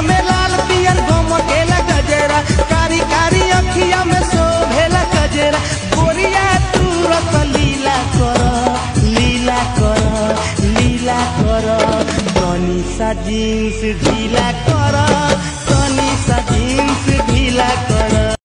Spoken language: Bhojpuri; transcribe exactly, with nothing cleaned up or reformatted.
में लाल पियर गोमकेला गजरा, कारी कारी अखिया में शोभेला गजरा। गोरिया तू रस लीला कर, लीला कर, लीला कर, तनी सा जींस ढीला कर, तनी सा जींस ढीला कर।